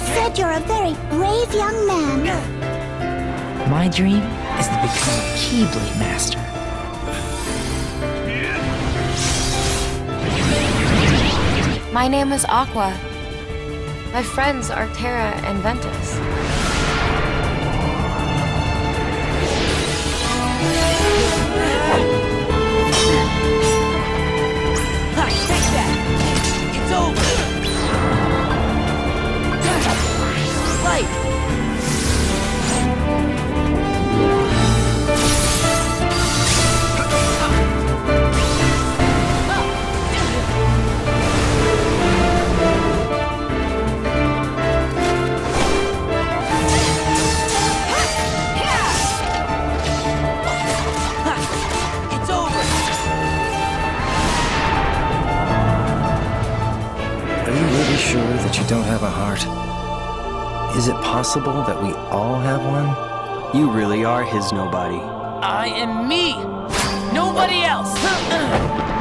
said you're a very brave young man. My dream is to become a Keyblade Master. My name is Aqua. My friends are Terra and Ventus. Take that! It's over! Light! It's over! Are you really sure that you don't have a heart? Is it possible that we all have one? You really are his nobody. I am me! Nobody else!